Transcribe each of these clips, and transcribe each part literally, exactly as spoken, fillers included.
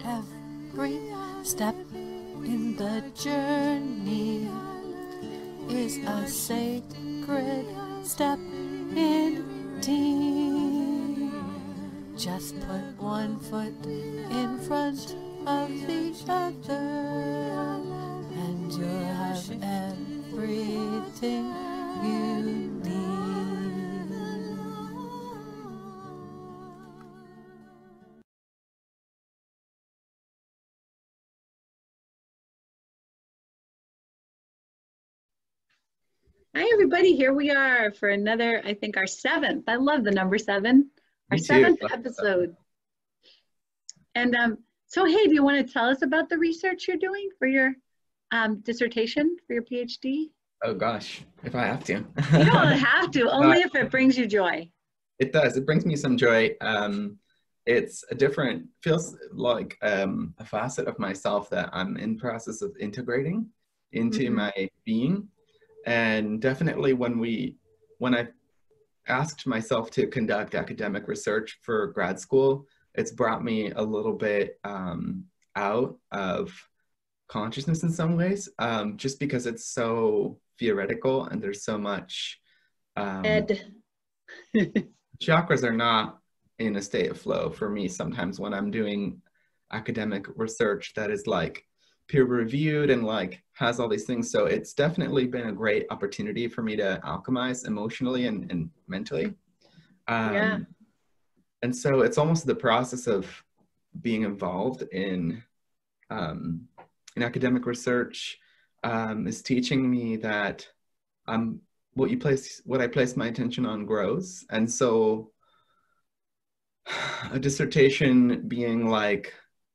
Every step in the journey is a sacred step indeed. Just put one foot in front of the other, and you'll have everything you need. Hi, everybody. Here we are for another, I think, our seventh. I love the number seven. Our Me too. seventh episode. And um, so, hey, do you want to tell us about the research you're doing for your um, dissertation, for your PhD? Oh gosh, if I have to. You don't have to, only if it brings you joy. It does. It brings me some joy. Um, it's a different, feels like um, a facet of myself that I'm in process of integrating into Mm-hmm. my being. And definitely when we, when I asked myself to conduct academic research for grad school, it's brought me a little bit um, out of consciousness in some ways, um, just because it's so theoretical and there's so much, um, Ed. chakras are not in a state of flow for me sometimes when I'm doing academic research that is like peer reviewed and like has all these things. So it's definitely been a great opportunity for me to alchemize emotionally and, and mentally. Um, Yeah. And so it's almost the process of being involved in, um, in academic research um, is teaching me that I'm, what you place, what I place my attention on grows. And so a dissertation being like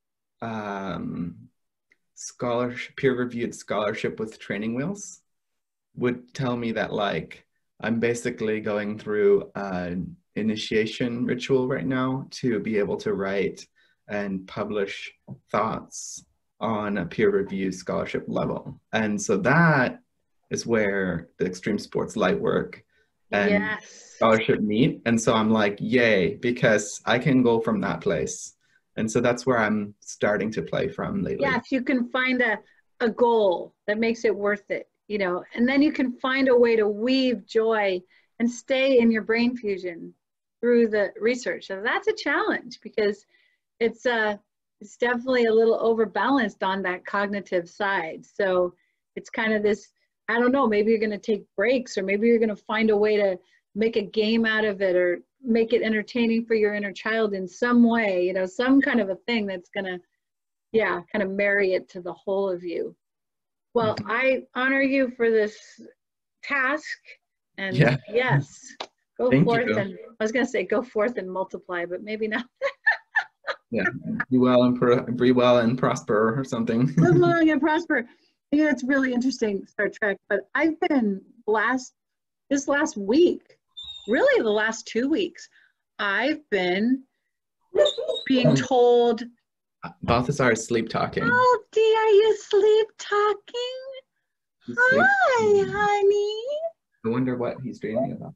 um, scholarship, peer-reviewed scholarship with training wheels would tell me that like I'm basically going through an initiation ritual right now to be able to write and publish thoughts on a peer-reviewed scholarship level. And so that is where the extreme sports light work and Yes. scholarship meet. And so I'm like, yay, because I can go from that place. And so that's where I'm starting to play from lately. Yeah, if you can find a, a goal that makes it worth it, you know, and then you can find a way to weave joy and stay in your brain fusion through the research. So that's a challenge because it's uh it's definitely a little overbalanced on that cognitive side. So it's kind of this, I don't know, maybe you're going to take breaks, or maybe you're going to find a way to make a game out of it, or make it entertaining for your inner child in some way, you know, some kind of a thing that's going to, yeah, kind of marry it to the whole of you. Well, Mhm. I honor you for this task, and Yeah. yes, go Thank forth you. and, I was going to say go forth and multiply, but maybe not. Yeah, be well and pro- be well and prosper or something. Live long and prosper. Yeah, it's really interesting, Star Trek, but I've been last, this last week, really the last two weeks, I've been being told, Balthazar is sleep talking. oh, dear, are you sleep talking? He's sleep Hi, talking. honey. I wonder what he's dreaming about.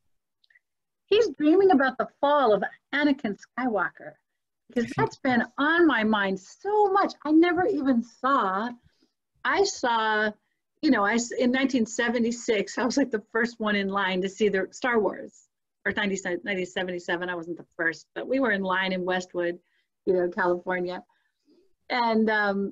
He's dreaming about the fall of Anakin Skywalker, because that's been on my mind so much. I never even saw, I saw, you know, I, in nineteen seventy-six, I was like the first one in line to see the Star Wars, or nineteen seventy-seven, I wasn't the first, but we were in line in Westwood, you know, California. And um,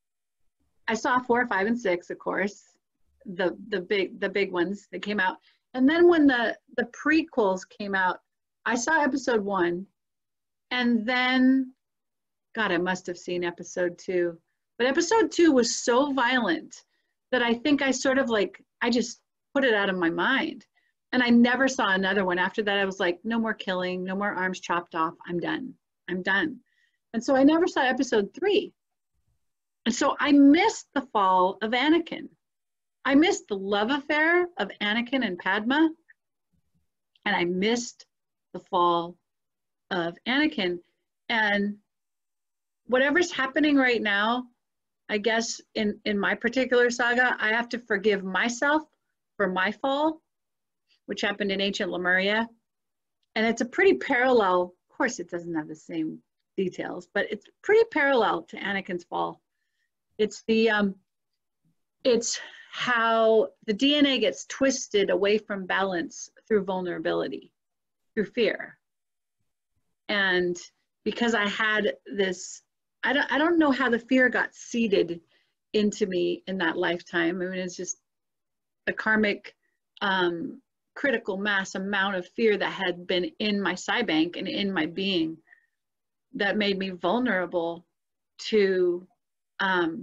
I saw four, five, and six, of course, the the big the big ones that came out. And then when the the prequels came out, I saw episode one, and then, God, I must have seen episode two. But episode two was so violent that I think I sort of like, I just put it out of my mind. And I never saw another one. After that, I was like, no more killing, no more arms chopped off. I'm done. I'm done. And so I never saw episode three. And so I missed the fall of Anakin. I missed the love affair of Anakin and Padma. And I missed the fall of Anakin. And whatever's happening right now, I guess in, in my particular saga, I have to forgive myself for my fall, which happened in ancient Lemuria. And it's a pretty parallel, of course it doesn't have the same details, but it's pretty parallel to Anakin's fall. It's the, um, it's how the D N A gets twisted away from balance through vulnerability, through fear. And because I had this, I don't, I don't know how the fear got seeded into me in that lifetime. I mean, it's just a karmic, um, critical mass amount of fear that had been in my psi bank and in my being that made me vulnerable to um,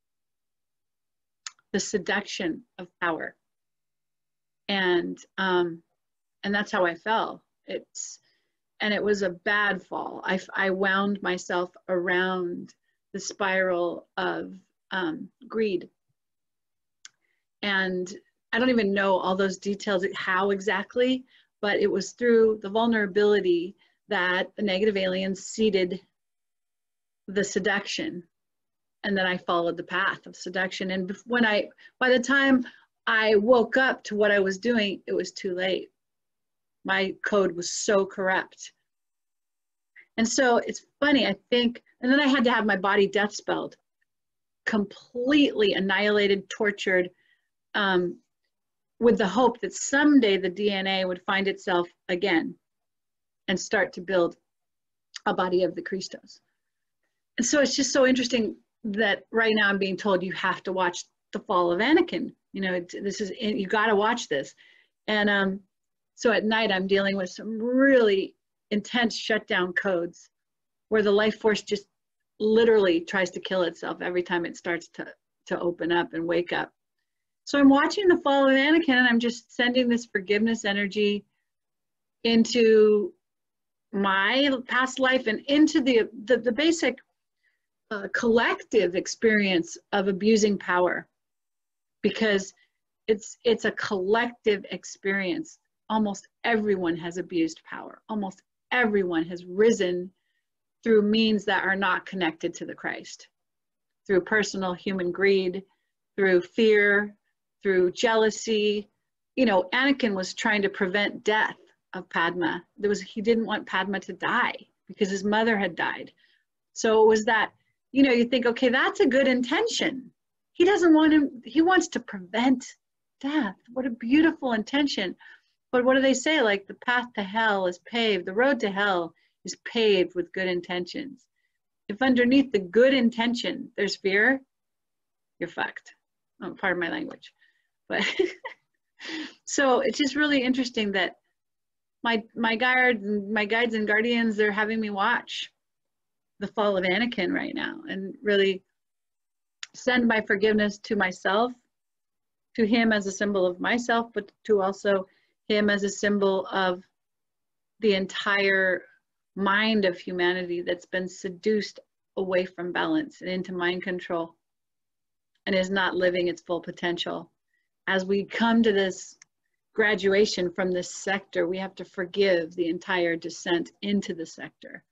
the seduction of power. And, um, and that's how I fell. It's, and it was a bad fall. I, I wound myself around the spiral of um, greed. And I don't even know all those details, how exactly, but it was through the vulnerability that the negative aliens seeded the seduction. And then I followed the path of seduction. And when I, by the time I woke up to what I was doing, it was too late. My code was so corrupt. And so it's funny, I think, and then I had to have my body death spelled, completely annihilated, tortured, um, with the hope that someday the D N A would find itself again and start to build a body of the Christos. And so it's just so interesting that right now I'm being told you have to watch The Fall of Anakin. You know, it, this is, you got to watch this. And um, so at night I'm dealing with some really intense shutdown codes where the life force just literally tries to kill itself every time it starts to, to open up and wake up. So I'm watching The Fall of Anakin and I'm just sending this forgiveness energy into my past life and into the, the, the basic uh, collective experience of abusing power, because it's, it's a collective experience. Almost everyone has abused power. Almost everyone has risen through means that are not connected to the Christ, through personal human greed, through fear, through jealousy. You know, Anakin was trying to prevent death of Padma. There was, he didn't want Padma to die because his mother had died. So it was that, you know, you think, okay, that's a good intention. He doesn't want him, he wants to prevent death. What a beautiful intention. But what do they say? Like, the path to hell is paved, the road to hell is paved with good intentions. If underneath the good intention, there's fear, you're fucked. Oh, pardon my language. But so it's just really interesting that my my guides, my guides and guardians, they're having me watch The Fall of Anakin right now and really send my forgiveness to myself, to him as a symbol of myself, but to also him as a symbol of the entire mind of humanity that's been seduced away from balance and into mind control and is not living its full potential. As we come to this graduation from this sector, we have to forgive the entire descent into the sector.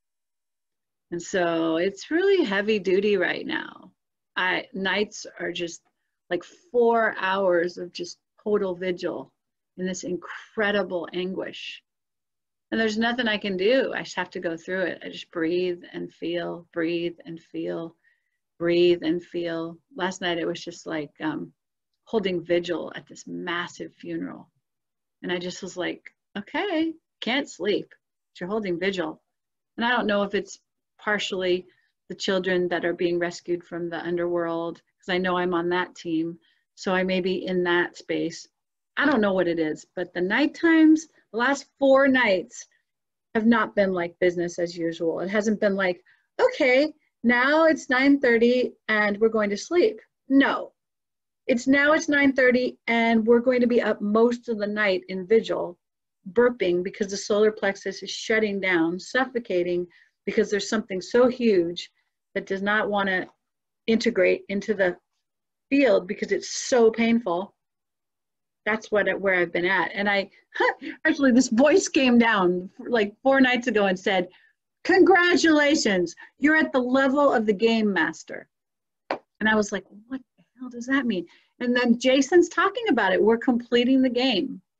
And so it's really heavy duty right now. I, nights are just like four hours of just total vigil in this incredible anguish. And there's nothing I can do. I just have to go through it. I just breathe and feel, breathe and feel, breathe and feel. Last night it was just like um, holding vigil at this massive funeral. And I just was like, okay, can't sleep, but you're holding vigil. And I don't know if it's partially the children that are being rescued from the underworld, because I know I'm on that team. So I may be in that space. I don't know what it is, but the night times, the last four nights have not been like business as usual. It hasn't been like, okay, now it's nine thirty and we're going to sleep. No, it's now it's nine thirty and we're going to be up most of the night in vigil, burping because the solar plexus is shutting down, suffocating because there's something so huge that does not want to integrate into the field because it's so painful. That's what where I've been at. And I actually, this voice came down like four nights ago and said, congratulations, you're at the level of the game master. And I was like, what the hell does that mean? And then Jason's talking about it. We're completing the game.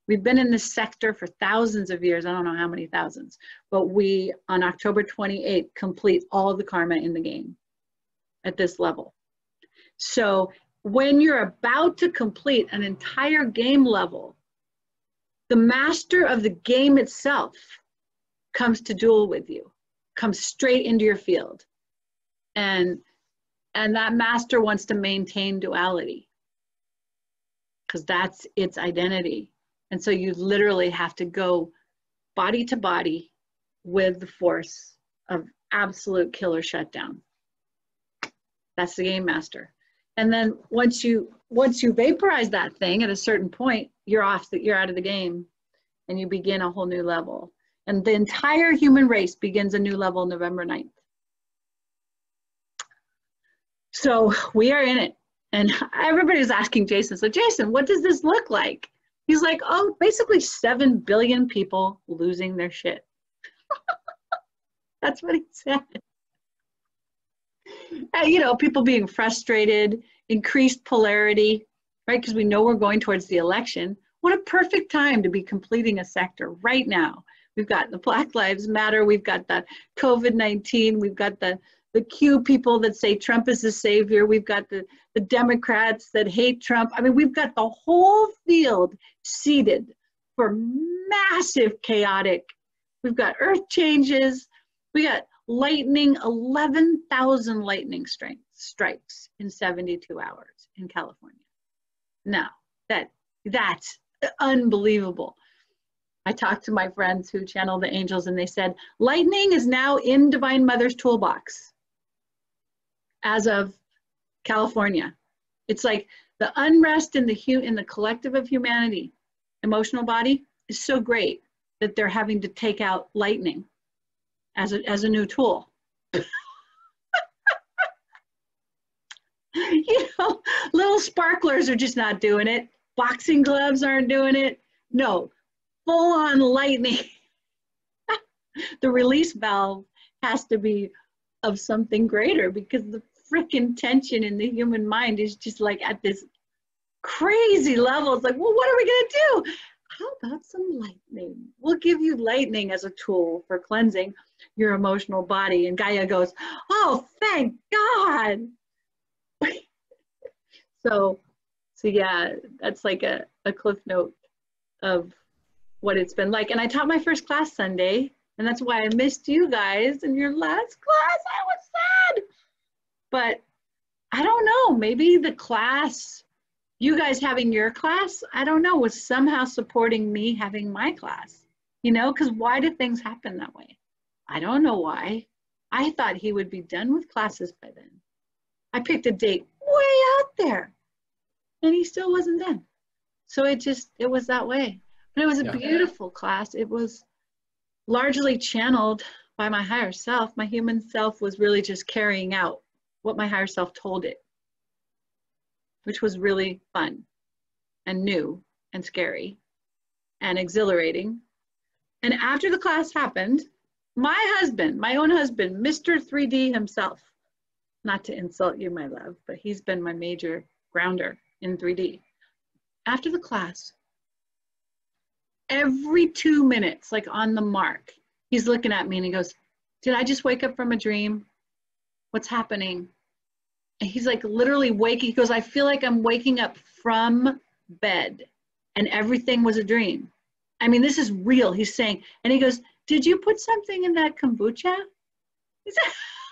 We've been in this sector for thousands of years. I don't know how many thousands, but we, on October twenty-eighth, complete all of the karma in the game at this level. So when you're about to complete an entire game level, the master of the game itself comes to duel with you, comes straight into your field. And, and that master wants to maintain duality because that's its identity. And so you literally have to go body to body with the force of absolute killer shutdown. That's the game master. And then once you once you vaporize that thing at a certain point, you're off the, you're out of the game, and you begin a whole new level. And the entire human race begins a new level November ninth. So we are in it. And everybody's asking Jason, so Jason, what does this look like? He's like, oh, basically seven billion people losing their shit. That's what he said. And, you know, people being frustrated, increased polarity, right? Because we know we're going towards the election. What a perfect time to be completing a sector right now. We've got the Black Lives Matter. We've got the COVID nineteen. We've got the, the Q people that say Trump is the savior. We've got the, the Democrats that hate Trump. I mean, we've got the whole field seated for massive chaotic. We've got earth changes. We got lightning, eleven thousand lightning strikes, strikes in seventy-two hours in California. Now, that, that's unbelievable. I talked to my friends who channel the angels, and they said, lightning is now in Divine Mother's toolbox as of California. It's like the unrest in the, hu in the collective of humanity, emotional body, is so great that they're having to take out lightning as a, as a new tool. You know, little sparklers are just not doing it. Boxing gloves aren't doing it. No, full on lightning. The release valve has to be of something greater, because the freaking tension in the human mind is just like at this crazy level. It's like, well, what are we gonna do? How about some lightning? We'll give you lightning as a tool for cleansing your emotional body. And Gaia goes, oh, thank God. so, so yeah, that's like a, a cliff note of what it's been like. And I taught my first class Sunday, and that's why I missed you guys in your last class. I was sad. But I don't know, maybe the class, you guys having your class, I don't know, was somehow supporting me having my class, you know, because why do things happen that way? I don't know why. I thought he would be done with classes by then. I picked a date way out there, and he still wasn't done. So it just, it was that way. But it was a yeah. beautiful class. It was largely channeled by my higher self. My human self was really just carrying out what my higher self told it, which was really fun and new and scary and exhilarating. And after the class happened, my husband, my own husband, Mister three D himself, not to insult you, my love, but he's been my major grounder in three D. After the class, every two minutes, like on the mark, he's looking at me and he goes, did I just wake up from a dream? What's happening? And he's like literally waking. He goes, I feel like I'm waking up from bed and everything was a dream. I mean, this is real. He's saying, and he goes, did you put something in that kombucha? He said,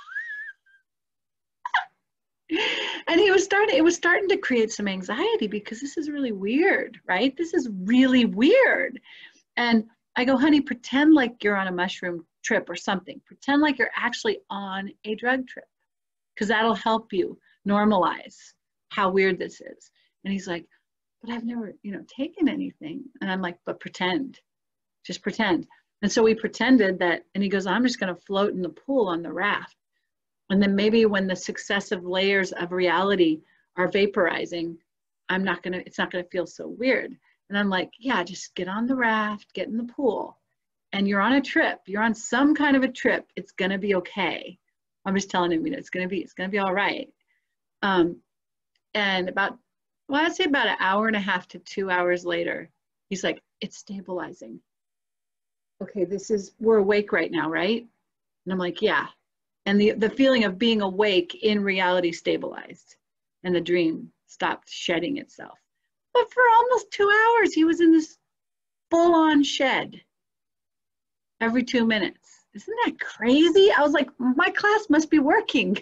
and he was starting, it was starting to create some anxiety, because this is really weird, right? This is really weird. And I go, honey, pretend like you're on a mushroom trip or something. Pretend like you're actually on a drug trip, because that'll help you normalize how weird this is. And he's like, but I've never, you know, taken anything. And I'm like, but pretend, just pretend. And so we pretended that, and he goes, I'm just going to float in the pool on the raft. And then maybe when the successive layers of reality are vaporizing, I'm not going to, it's not going to feel so weird. And I'm like, yeah, just get on the raft, get in the pool, and you're on a trip. You're on some kind of a trip. It's going to be okay. I'm just telling him, you know, it's going to be, it's going to be all right. Um, and about, well, I'd say about an hour and a half to two hours later, He's like, it's stabilizing. Okay, this is, we're awake right now, right? And I'm like, yeah. And the, the feeling of being awake in reality stabilized, and the dream stopped shedding itself. But for almost two hours, he was in this full-on shed every two minutes. Isn't that crazy? I was like, my class must be working.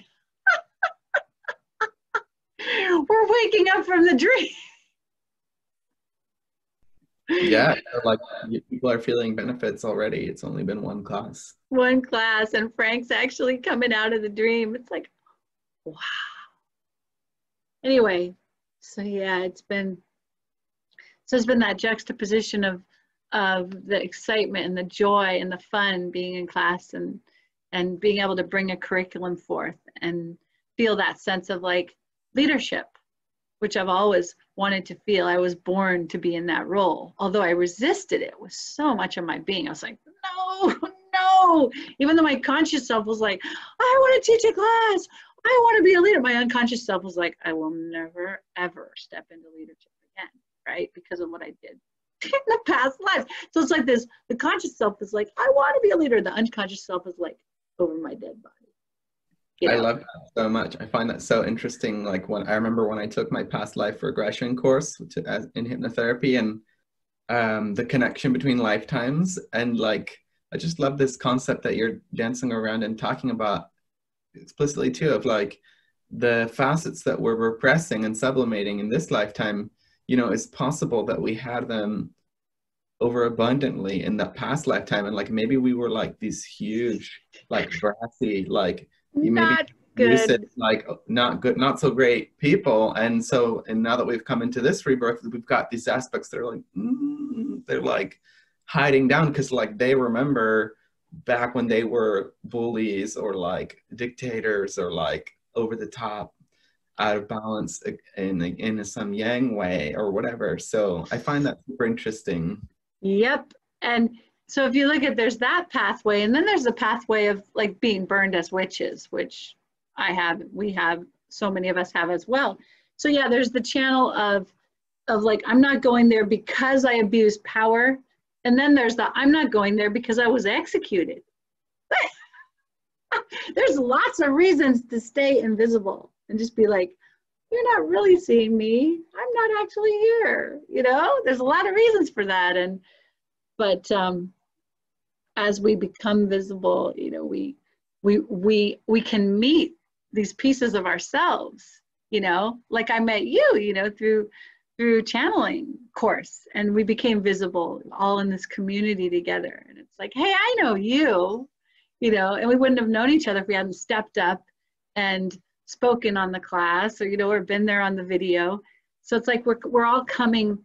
We're waking up from the dream. Yeah, like people are feeling benefits already. It's only been one class. One class, and Frank's actually coming out of the dream. It's like, wow. Anyway, so yeah, it's been, so it's been that juxtaposition of, of the excitement and the joy and the fun being in class, and, and being able to bring a curriculum forth and feel that sense of like leadership, which I've always wanted to feel. I was born to be in that role. Although I resisted it with so much of my being. I was like, no, no. Even though my conscious self was like, I want to teach a class. I want to be a leader. My unconscious self was like, I will never, ever step into leadership again, right? Because of what I did in the past lives. So it's like this, the conscious self is like, I want to be a leader. The unconscious self is like, over my dead body. You know? I love that so much. I find that so interesting. Like when I remember when I took my past life regression course to, as, in hypnotherapy, and um, the connection between lifetimes, and like I just love this concept that you're dancing around and talking about explicitly too, of like the facets that we're repressing and sublimating in this lifetime. You know, it's possible that we had them overabundantly in that past lifetime, and like maybe we were like these huge, like brassy, like you Not maybe good. It, like not good, not so great people. And so, and now that we've come into this rebirth, we've got these aspects that are like, mm, they're like hiding down because like they remember back when they were bullies or like dictators or like over the top, out of balance in, in some yang way or whatever. So I find that super interesting. Yep. And so if you look at, there's that pathway, and then there's the pathway of like being burned as witches, which I have, we have, so many of us have as well. So yeah, there's the channel of, of like, I'm not going there because I abused power. And then there's the, I'm not going there because I was executed. There's lots of reasons to stay invisible and just be like, you're not really seeing me. I'm not actually here. You know, there's a lot of reasons for that. And, but um, as we become visible, you know, we, we, we, we can meet these pieces of ourselves, you know, like I met you, you know, through, through channeling course, and we became visible all in this community together. And it's like, hey, I know you, you know, and we wouldn't have known each other if we hadn't stepped up and spoken on the class, or, you know, or been there on the video. So it's like we're, we're all coming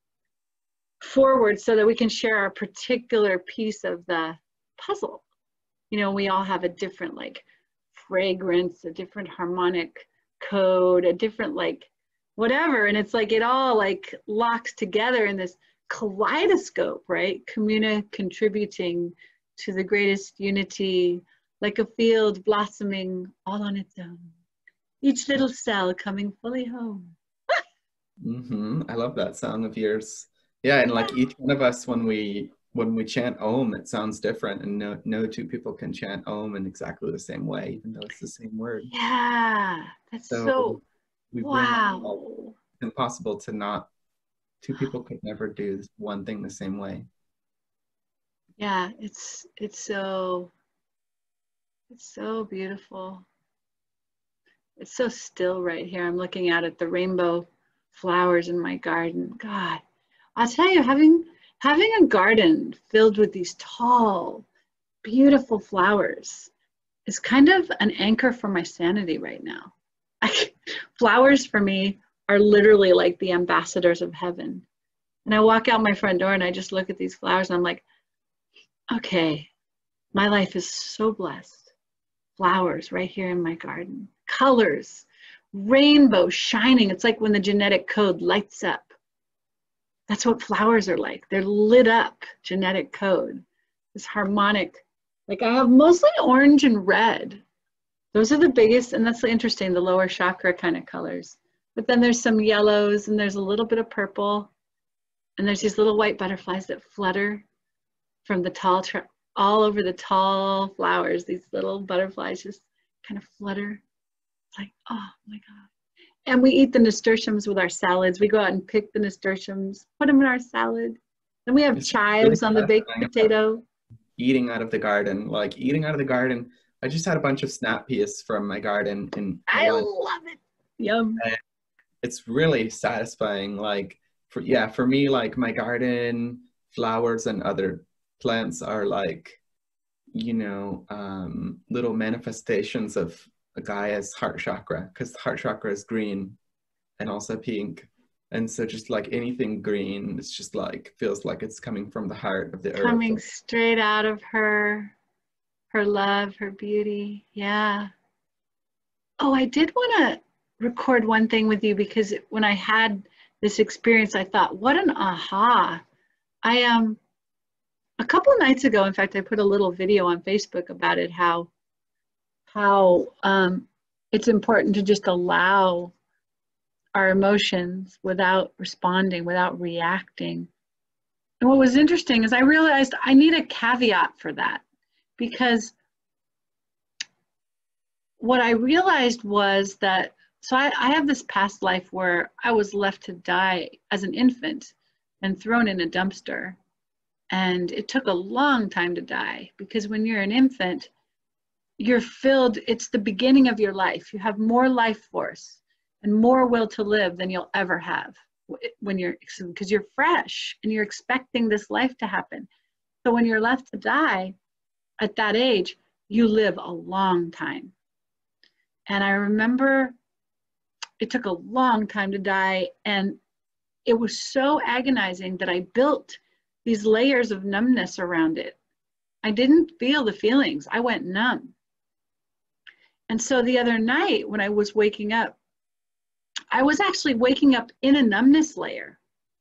forward so that we can share our particular piece of the puzzle. You know, we all have a different like fragrance, a different harmonic code, a different like whatever. And it's like it all like locks together in this kaleidoscope, right? Communa contributing to the greatest unity, like a field blossoming all on its own. Each little cell coming fully home. Mm-hmm. I love that song of yours. Yeah, and like each one of us, when we when we chant Om, it sounds different, and no no two people can chant Om in exactly the same way, even though it's the same word. Yeah, that's so, so we wow. It's impossible to not. Two people could never do one thing the same way. Yeah, it's it's so it's so beautiful. It's so still right here. I'm looking out at the rainbow flowers in my garden. God, I'll tell you, having having a garden filled with these tall, beautiful flowers is kind of an anchor for my sanity right now. I, flowers for me are literally like the ambassadors of heaven. And I walk out my front door and I just look at these flowers and I'm like, okay, my life is so blessed. Flowers right here in my garden. Colors, rainbow shining. It's like when the genetic code lights up. That's what flowers are like. They're lit up, genetic code. This harmonic, like I have mostly orange and red. Those are the biggest, and that's interesting, the lower chakra kind of colors. But then there's some yellows and there's a little bit of purple. And there's these little white butterflies that flutter from the tall, tra- all over the tall flowers. These little butterflies just kind of flutter. It's like, oh my God. And we eat the nasturtiums with our salads. We go out and pick the nasturtiums, put them in our salad. Then we have It's chives really on the baked fascinating about potato. eating out of the garden, like eating out of the garden. I just had a bunch of snap peas from my garden in I Milan. love it. Yum. And it's really satisfying. Like for yeah, for me, like my garden flowers and other plants are like, you know, um, little manifestations of Gaia's heart chakra, because the heart chakra is green and also pink. And so just like anything green, it's just like, feels like it's coming from the heart of the earth. Coming straight out of her, her love, her beauty. Yeah. Oh, I did want to record one thing with you, because when I had this experience, I thought, what an aha. I am, um, a couple of nights ago, in fact, I put a little video on Facebook about it, how, how um, it's important to just allow our emotions without responding, without reacting. And what was interesting is I realized I need a caveat for that, because what I realized was that, so I, I have this past life where I was left to die as an infant and thrown in a dumpster. And it took a long time to die, because when you're an infant, you're filled, it's the beginning of your life. You have more life force and more will to live than you'll ever have when you're, because you're fresh and you're expecting this life to happen. So when you're left to die at that age, you live a long time. And I remember it took a long time to die, and it was so agonizing that I built these layers of numbness around it. I didn't feel the feelings. I went numb. And so the other night when I was waking up, I was actually waking up in a numbness layer.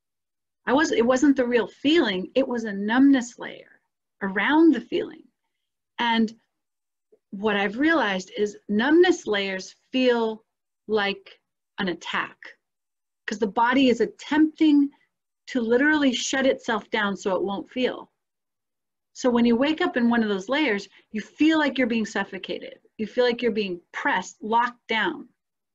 I was, it wasn't the real feeling, it was a numbness layer around the feeling. And what I've realized is numbness layers feel like an attack, because the body is attempting to literally shut itself down so it won't feel. So when you wake up in one of those layers, you feel like you're being suffocated. You feel like you're being pressed, locked down.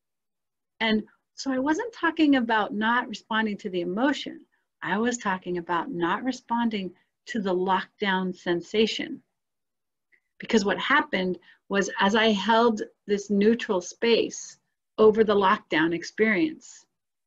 And so I wasn't talking about not responding to the emotion. I was talking about not responding to the lockdown sensation. Because what happened was, as I held this neutral space over the lockdown experience,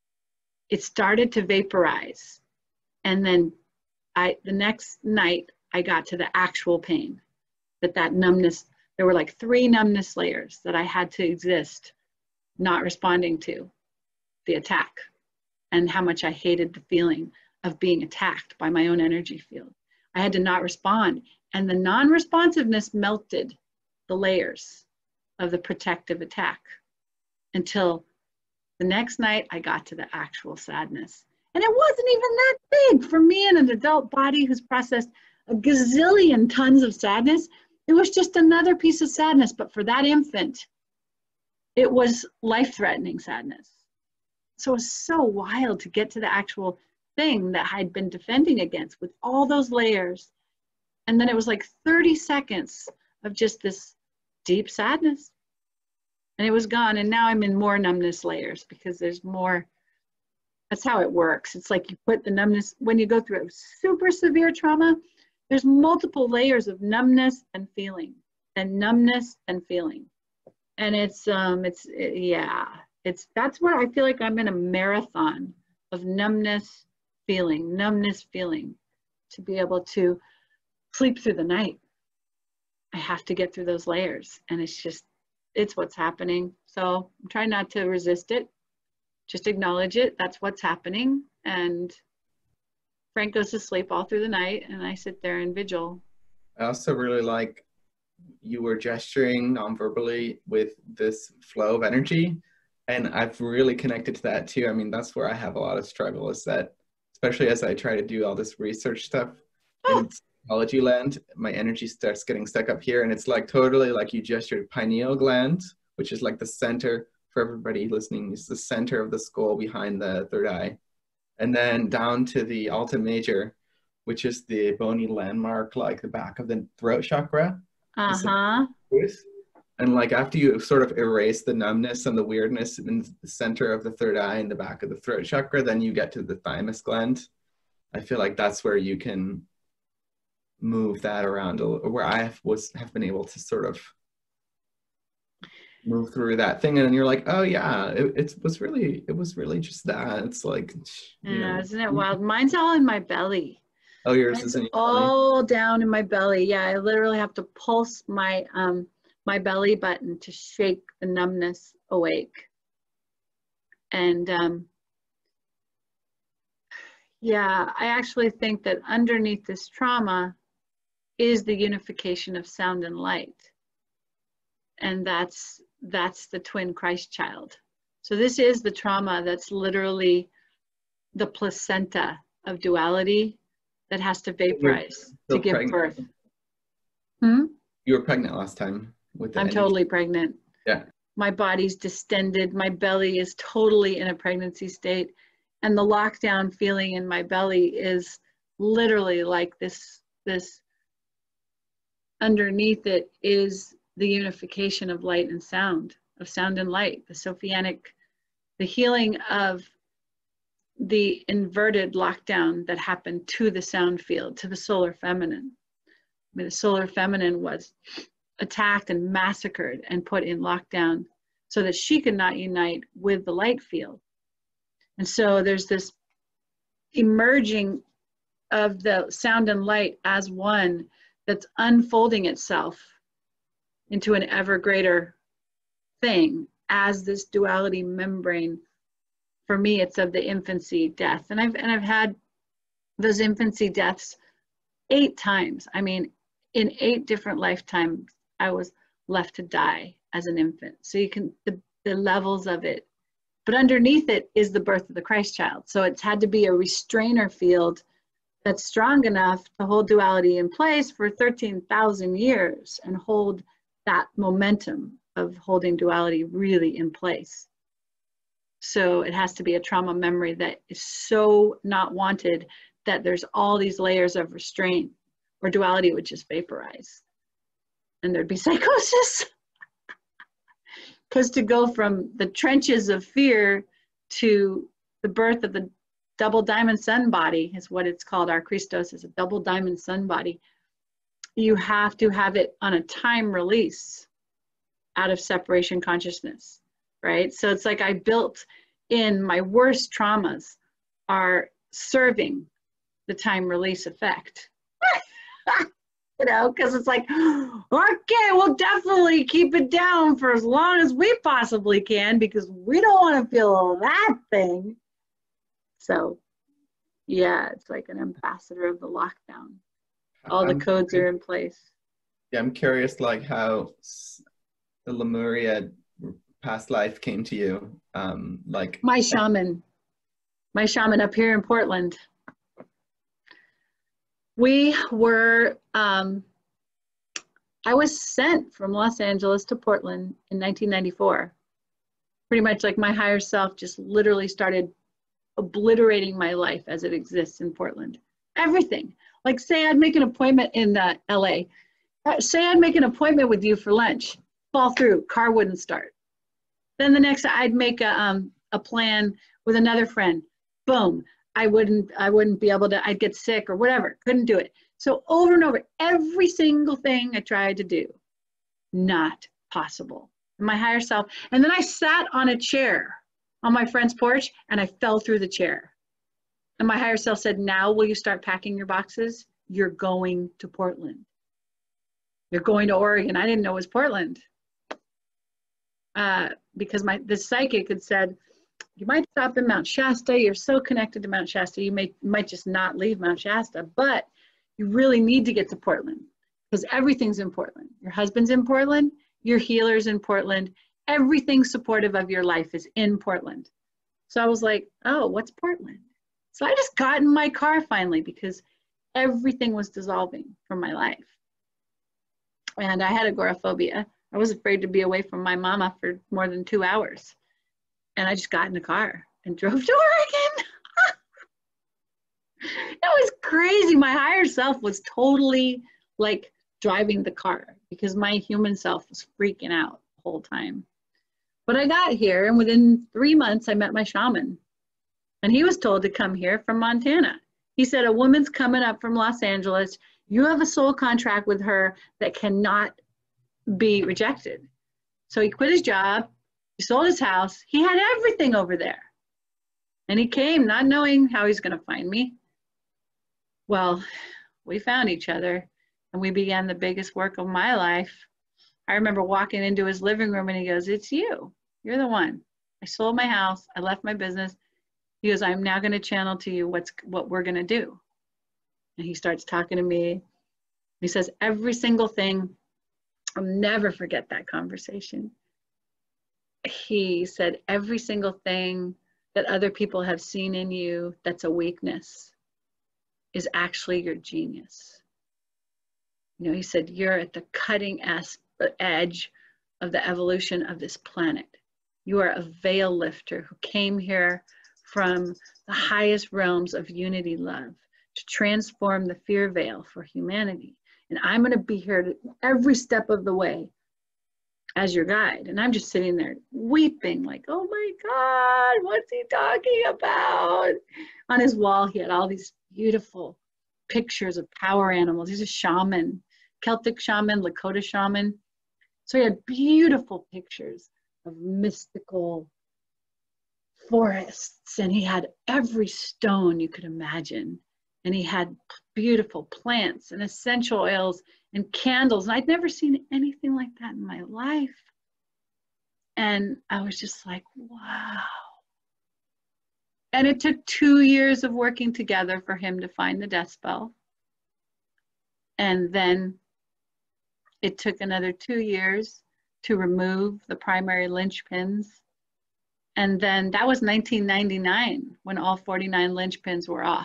it started to vaporize. And then I, the next night, I got to the actual pain, that that numbness, there were like three numbness layers that I had to exist, not responding to the attack, and how much I hated the feeling of being attacked by my own energy field. I had to not respond. And the non-responsiveness melted the layers of the protective attack until the next night I got to the actual sadness. And it wasn't even that big for me in an adult body who's processed a gazillion tons of sadness. It was just another piece of sadness, but for that infant, it was life-threatening sadness. So it was so wild to get to the actual thing that I'd been defending against with all those layers. And then it was like thirty seconds of just this deep sadness. And it was gone. And now I'm in more numbness layers, because there's more. That's how it works. It's like you put the numbness, when you go through a super severe trauma, there's multiple layers of numbness and feeling, and numbness and feeling. And it's, um, it's, it, yeah, it's, that's where I feel like I'm in a marathon of numbness, feeling, numbness, feeling, to be able to sleep through the night. I have to get through those layers, and it's just, it's what's happening. So I'm trying not to resist it. Just acknowledge it. That's what's happening. And Frank goes to sleep all through the night, and I sit there and vigil. I also really like you were gesturing non-verbally with this flow of energy, and I've really connected to that too. I mean, that's where I have a lot of struggle, is that, especially as I try to do all this research stuff in psychology land, my energy starts getting stuck up here, and it's like totally like you gestured pineal gland, which is like the center, for everybody listening, is the center of the skull behind the third eye. and then down to the Alta Major, which is the bony landmark, like the back of the throat chakra. Uh-huh. And like after you sort of erase the numbness and the weirdness in the center of the third eye and the back of the throat chakra, then you get to the thymus gland. I feel like that's where you can move that around, a little, where I was have been able to sort of move through that thing, and then you're like, oh yeah, it, it was really it was really just that. It's like, you Yeah, know, isn't it wild? Mine's all in my belly. oh, yours Mine's is in your all belly? down in my belly. Yeah, I literally have to pulse my um my belly button to shake the numbness awake. And um yeah, I actually think that underneath this trauma is the unification of sound and light. And that's that's the twin Christ child. So this is the trauma that's literally the placenta of duality that has to vaporize to give pregnant. birth. Hmm? You were pregnant last time with the I'm energy. totally pregnant. Yeah. My body's distended. My belly is totally in a pregnancy state. And the lockdown feeling in my belly is literally like this, this underneath it is the unification of light and sound, of sound and light, the Sophianic, the healing of the inverted lockdown that happened to the sound field, to the solar feminine. I mean, the solar feminine was attacked and massacred and put in lockdown so that she could not unite with the light field. And so there's this emerging of the sound and light as one that's unfolding itself into an ever greater thing as this duality membrane. For me, it's of the infancy death. And I've, and I've had those infancy deaths eight times. I mean, in eight different lifetimes, I was left to die as an infant. So you can, the, the levels of it, but underneath it is the birth of the Christ child. So it's had to be a restrainer field that's strong enough to hold duality in place for thirteen thousand years and hold that momentum of holding duality really in place. So it has to be a trauma memory that is so not wanted that there's all these layers of restraint, or duality would just vaporize and there'd be psychosis. Because to go from the trenches of fear to the birth of the double diamond sun body is what it's called. Our Christos is a double diamond sun body. You have to have it on a time release out of separation consciousness, right? So it's like I built in my worst traumas are serving the time release effect. You know, because it's like, okay, we'll definitely keep it down for as long as we possibly can because we don't want to feel that thing. So, yeah, it's like an ambassador of the lockdown. All the I'm codes curious, are in place. yeah, I'm curious, like how the Lemuria past life came to you. Um, like My shaman, my shaman up here in Portland. We were, um, I was sent from Los Angeles to Portland in nineteen ninety-four. Pretty much like my higher self just literally started obliterating my life as it exists in Portland. Everything. Like say I'd make an appointment in uh, L A. Uh, say I'd make an appointment with you for lunch. Fall through, car wouldn't start. Then the next I'd make a, um, a plan with another friend. Boom. I wouldn't, I wouldn't be able to, I'd get sick or whatever, couldn't do it. So over and over, every single thing I tried to do, not possible. My higher self. And then I sat on a chair on my friend's porch and I fell through the chair. And my higher self said, now will you start packing your boxes? You're going to Portland. You're going to Oregon. I didn't know it was Portland. Uh, because my, the psychic had said, you might stop in Mount Shasta. You're so connected to Mount Shasta. You may, might just not leave Mount Shasta, but you really need to get to Portland because everything's in Portland. Your husband's in Portland. Your healer's in Portland. Everything supportive of your life is in Portland. So I was like, oh, what's Portland? So I just got in my car finally because everything was dissolving from my life. And I had agoraphobia. I was afraid to be away from my mama for more than two hours. And I just got in the car and drove to Oregon. was crazy. My higher self was totally like driving the car because my human self was freaking out the whole time. But I got here, and within three months, I met my shaman. And he was told to come here from Montana. He said, a woman's coming up from Los Angeles. You have a soul contract with her that cannot be rejected. So he quit his job. He sold his house. He had everything over there. And he came not knowing how he's going to find me. Well, we found each other, and we began the biggest work of my life. I remember walking into his living room, and he goes, it's you. You're the one. I sold my house. I left my business. He goes, I'm now going to channel to you what's what we're going to do. And he starts talking to me. He says every single thing. I'll never forget that conversation. He said every single thing that other people have seen in you that's a weakness is actually your genius. You know, he said, you're at the cutting edge of the evolution of this planet. You are a veil lifter who came here from the highest realms of unity love to transform the fear veil for humanity. And I'm going to be here to, every step of the way as your guide. And I'm just sitting there weeping like, oh my God, what's he talking about? On his wall, he had all these beautiful pictures of power animals. He's a shaman, Celtic shaman, Lakota shaman. So he had beautiful pictures of mystical forests, and he had every stone you could imagine, and he had beautiful plants and essential oils and candles, and I'd never seen anything like that in my life. And I was just like, wow. And it took two years of working together for him to find the death spell, and then it took another two years to remove the primary linchpins. And then that was nineteen ninety-nine when all forty-nine linchpins were off.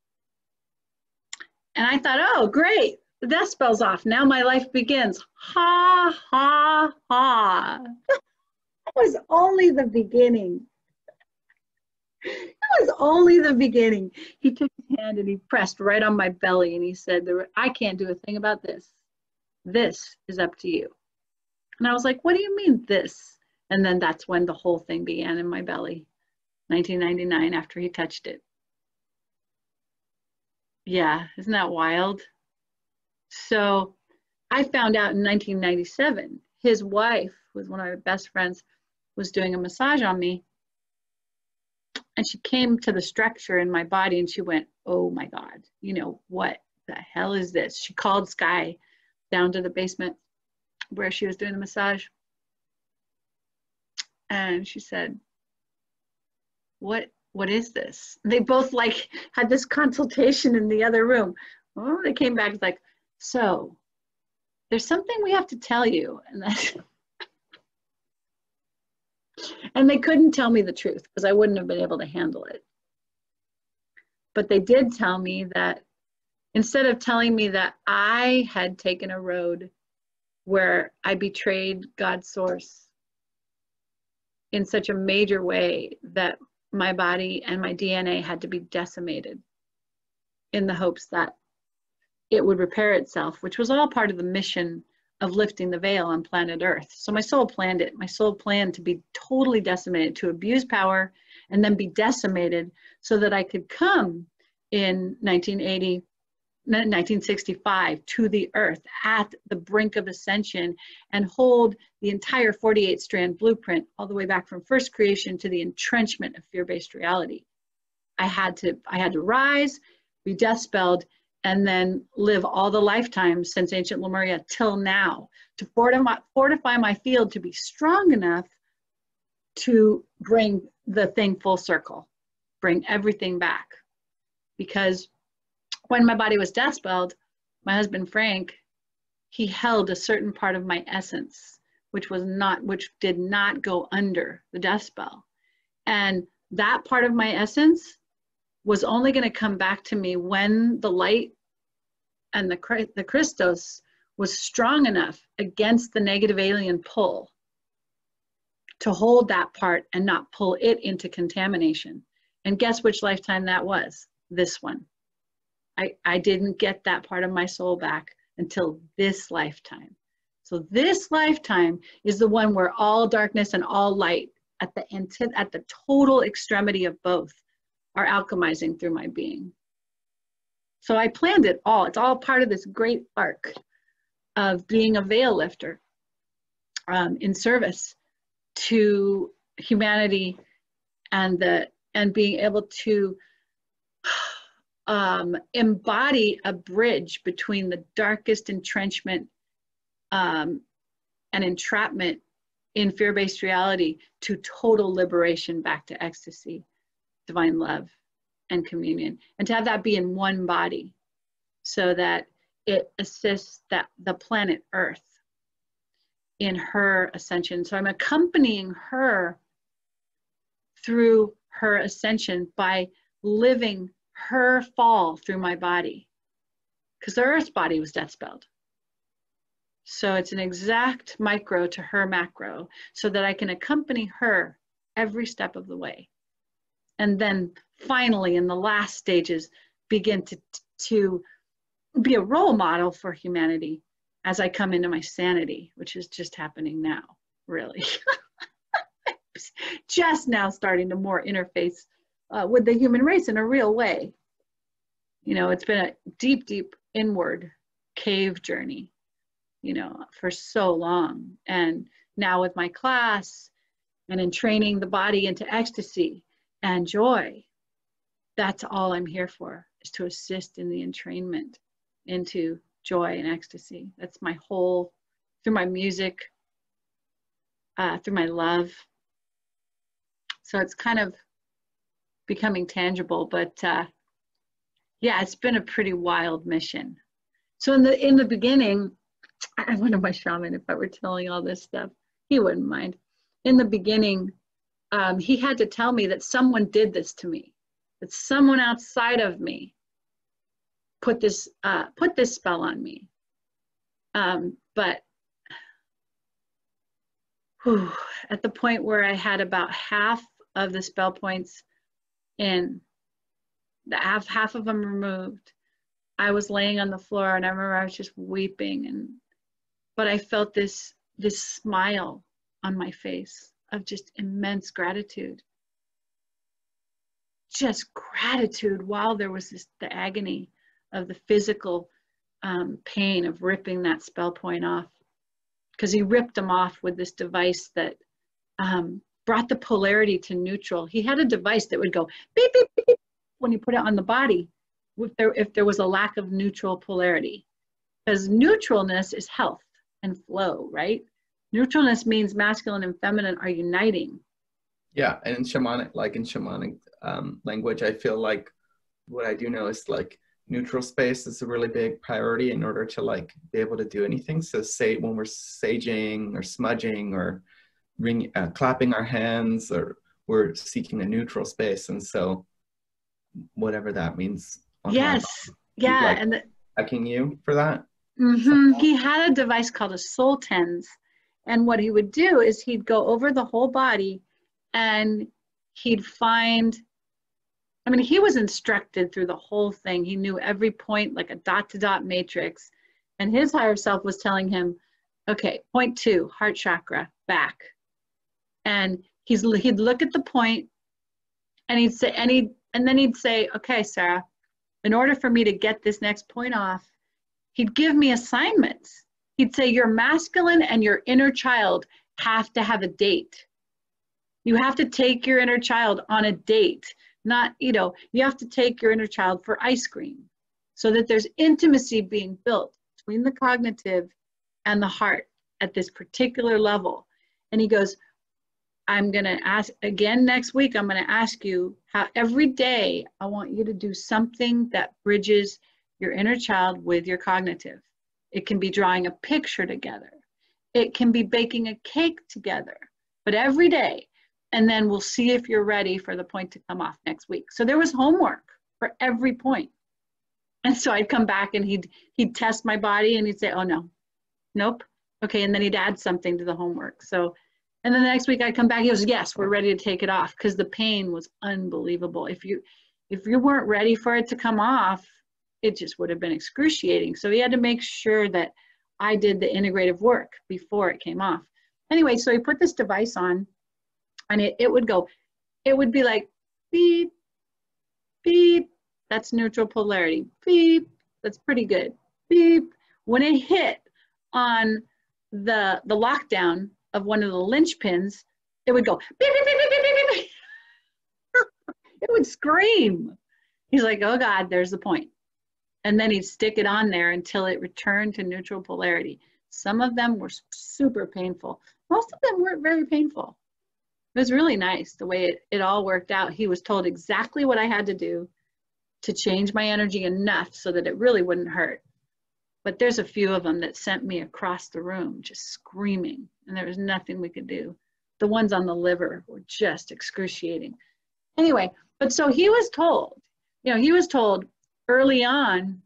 And I thought, oh, great, the death spell's off. Now my life begins. Ha, ha, ha. That was only the beginning. That was only the beginning. He took his hand and he pressed right on my belly and he said, I can't do a thing about this. This is up to you. And I was like, what do you mean this? And then that's when the whole thing began in my belly, nineteen ninety-nine, after he touched it. Yeah, isn't that wild? So I found out in nineteen ninety-seven, his wife, who was one of my best friends, was doing a massage on me. And she came to the structure in my body and she went, oh my God, you know, what the hell is this? She called Sky down to the basement where she was doing the massage. And she said, what, what is this? They both like had this consultation in the other room. Oh, they came back like, so there's something we have to tell you. And that's, and they couldn't tell me the truth because I wouldn't have been able to handle it. But they did tell me that instead of telling me that I had taken a road where I betrayed God's source in such a major way that my body and my D N A had to be decimated in the hopes that it would repair itself, which was all part of the mission of lifting the veil on planet Earth. So my soul planned it. My soul planned to be totally decimated, to abuse power and then be decimated so that I could come in nineteen eighty, nineteen sixty-five to the earth at the brink of ascension and hold the entire forty-eight strand blueprint all the way back from first creation to the entrenchment of fear-based reality. I had to, I had to rise, be death spelled, and then live all the lifetimes since ancient Lemuria till now to fortify, fortify my field to be strong enough to bring the thing full circle, bring everything back. Because when my body was death spelled, my husband Frank, he held a certain part of my essence, which was not, which did not go under the death spell. And that part of my essence was only going to come back to me when the light and the, the Christos was strong enough against the negative alien pull to hold that part and not pull it into contamination. And guess which lifetime that was? This one. I, I didn't get that part of my soul back until this lifetime. So this lifetime is the one where all darkness and all light at the anti- at the total extremity of both are alchemizing through my being. So I planned it all. It's all part of this great arc of being a veil lifter um, in service to humanity, and the and being able to um, embody a bridge between the darkest entrenchment um, and entrapment in fear-based reality to total liberation back to ecstasy, divine love, and communion, and to have that be in one body so that it assists that the planet Earth in her ascension. So I'm accompanying her through her ascension by living her fall through my body, because the Earth body was death spelled. So it's an exact micro to her macro, so that I can accompany her every step of the way. And then finally, in the last stages, begin to, to be a role model for humanity as I come into my sanity, which is just happening now, really. Just now starting to more interface uh, with the human race in a real way. You know, it's been a deep, deep inward cave journey, you know, for so long. And now with my class and in training the body into ecstasy and joy, that's all I'm here for, is to assist in the entrainment into joy and ecstasy. That's my whole, through my music, uh, through my love. So it's kind of becoming tangible, but uh, yeah, it's been a pretty wild mission. So in the in the beginning, I wonder my shaman, if I were telling all this stuff, he wouldn't mind. In the beginning, um, he had to tell me that someone did this to me, that someone outside of me put this uh, put this spell on me. Um, but whew, at the point where I had about half of the spell points in, the half half of them removed, I was laying on the floor, and I remember I was just weeping, and but I felt this this smile on my face of just immense gratitude. Just gratitude while there was this, the agony of the physical um, pain of ripping that spell point off. Because he ripped them off with this device that um, brought the polarity to neutral. He had a device that would go beep, beep, beep, when you put it on the body, if there, if there was a lack of neutral polarity. Because neutralness is health and flow, right? Neutralness means masculine and feminine are uniting. Yeah, and in shamanic, like in shamanic um, language, I feel like what I do know is like neutral space is a really big priority in order to like be able to do anything. So say when we're saging or smudging or ring, uh, clapping our hands, or we're seeking a neutral space. And so whatever that means. Yes, yeah, like and the, checking you for that. mm-hmm. He had a device called a soul tens, and what he would do is he'd go over the whole body, and he'd find, I mean, he was instructed through the whole thing. He knew every point like a dot to dot matrix, and his higher self was telling him, okay, point two, heart chakra, back. And he's he'd look at the point, and he'd say, and he and then he'd say, okay, Sarah, in order for me to get this next point off, he'd give me assignments. He'd say, your masculine and your inner child have to have a date. You have to take your inner child on a date. Not, you know, you have to take your inner child for ice cream, so that there's intimacy being built between the cognitive and the heart at this particular level. And he goes, I'm going to ask again next week, I'm going to ask you how every day I want you to do something that bridges your inner child with your cognitive. It can be drawing a picture together. It can be baking a cake together, but every day. And then we'll see if you're ready for the point to come off next week. So there was homework for every point. And so I'd come back and he'd, he'd test my body and he'd say, oh no, nope. Okay, and then he'd add something to the homework. So, and then the next week I'd come back, he goes, yes, we're ready to take it off, because the pain was unbelievable. If you, if you weren't ready for it to come off, it just would have been excruciating. So he had to make sure that I did the integrative work before it came off. Anyway, so he put this device on, and it, it would go, it would be like, beep, beep, that's neutral polarity, beep, that's pretty good, beep. When it hit on the, the lockdown of one of the linchpins, it would go, beep, beep, beep, beep, beep, beep, beep. It would scream. He's like, oh God, there's the point. And then he'd stick it on there until it returned to neutral polarity. Some of them were super painful. Most of them weren't very painful. It was really nice the way it, it all worked out. He was told exactly what I had to do to change my energy enough so that it really wouldn't hurt. But there's a few of them that sent me across the room just screaming, and there was nothing we could do. The ones on the liver were just excruciating. Anyway, but so he was told, you know, he was told early on,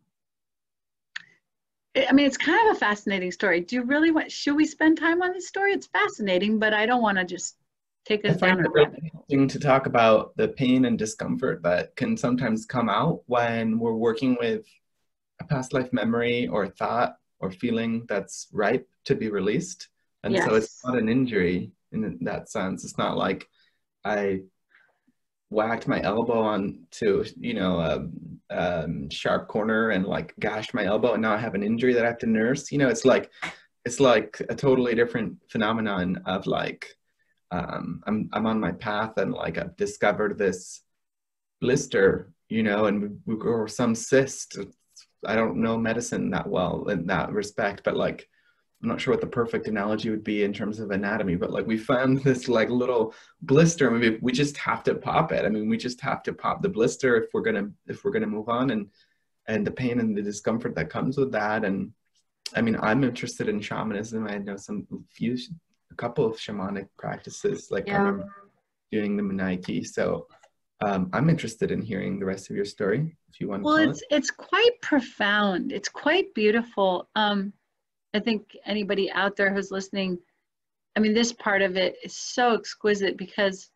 I mean, it's kind of a fascinating story. Do you really want, should we spend time on this story? It's fascinating, but I don't want to just take us I find down it a really rabbit hole. interesting to talk about the pain and discomfort that can sometimes come out when we're working with a past life memory or thought or feeling that's ripe to be released. And Yes. so it's not an injury in that sense. It's not like I whacked my elbow onto, you know, a, um, sharp corner and like gashed my elbow, and now I have an injury that I have to nurse. You know, it's like, it's like a totally different phenomenon of like, um, I'm, I'm on my path and like I've discovered this blister, you know, and or some cyst. I don't know medicine that well in that respect, but like, I'm not sure what the perfect analogy would be in terms of anatomy, but like we found this like little blister, and we, we just have to pop it. I mean, we just have to pop the blister if we're gonna if we're gonna move on, and and the pain and the discomfort that comes with that. And I mean, I'm interested in shamanism. I know some few a couple of shamanic practices, like Yeah. I remember doing the Munaiki. So um, I'm interested in hearing the rest of your story, if you want to Well, tell it's it. it's quite profound. It's quite beautiful. Um, I think anybody out there who's listening, I mean, this part of it is so exquisite because,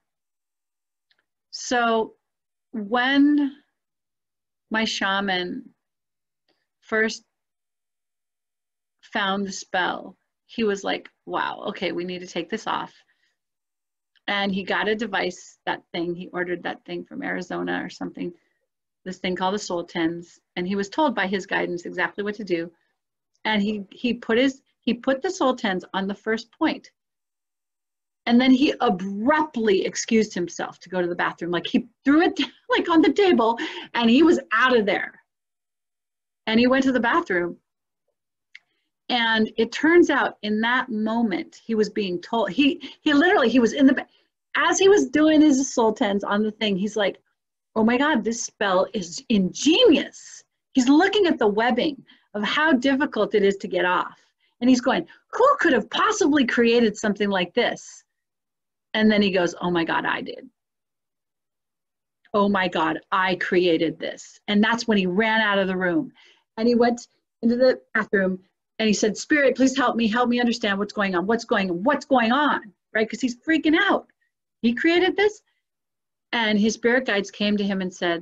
so when my shaman first found the spell, he was like, wow, okay, we need to take this off. And he got a device, that thing, he ordered that thing from Arizona or something, this thing called the Soul Tens. And he was told by his guidance exactly what to do. And he, he put his, he put the Soul Tens on the first point. And then he abruptly excused himself to go to the bathroom. Like he threw it like on the table and he was out of there. And he went to the bathroom. And it turns out in that moment, he was being told, he, he literally, he was in the, as he was doing his Soul Tens on the thing, he's like, oh my God, this spell is ingenious. He's looking at the webbing of how difficult it is to get off. And he's going, who could have possibly created something like this? And then he goes, oh my God, I did. Oh my God, I created this. And that's when he ran out of the room. And he went into the bathroom and he said, Spirit, please help me, help me understand what's going on, what's going on, what's going on, right? Because he's freaking out. He created this. And his spirit guides came to him and said,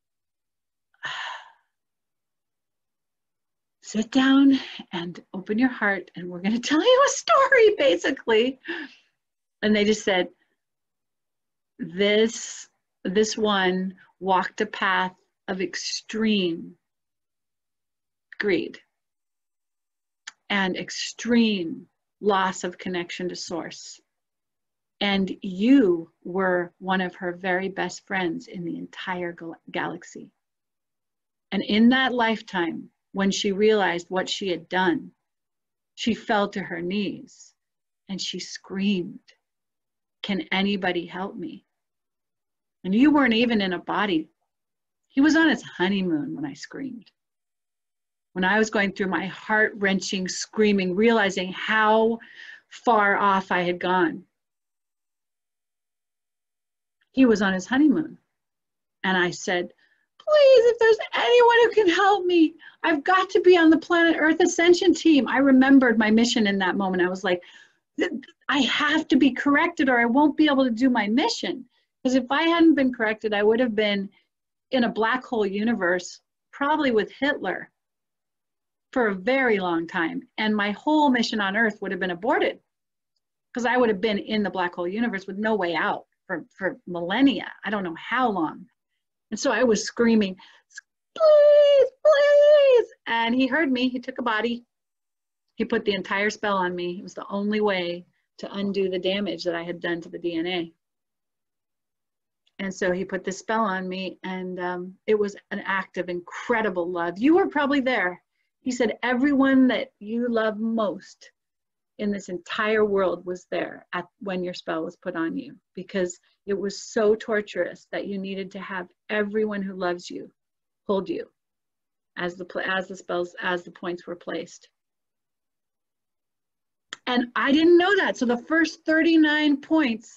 sit down and open your heart and we're going to tell you a story, basically. And they just said, this, this one walked a path of extreme greed and extreme loss of connection to source. And you were one of her very best friends in the entire gal- galaxy. And in that lifetime, when she realized what she had done, she fell to her knees and she screamed, can anybody help me? And you weren't even in a body. He was on his honeymoon when I screamed. When I was going through my heart-wrenching screaming, realizing how far off I had gone. He was on his honeymoon. And I said, please, if there's anyone who can help me, I've got to be on the Planet Earth Ascension team. I remembered my mission in that moment. I was like, I have to be corrected or I won't be able to do my mission. Because if I hadn't been corrected, I would have been in a black hole universe probably with Hitler for a very long time. And my whole mission on Earth would have been aborted because I would have been in the black hole universe with no way out for, for millennia. I don't know how long. And so I was screaming, please, please. And he heard me. He took a body. He put the entire spell on me. It was the only way to undo the damage that I had done to the D N A. And so he put this spell on me, and um, it was an act of incredible love. You were probably there. He said, everyone that you love most in this entire world was there at when your spell was put on you, because it was so torturous that you needed to have everyone who loves you hold you as the, as the spells, as the points were placed. And I didn't know that. So the first thirty-nine points,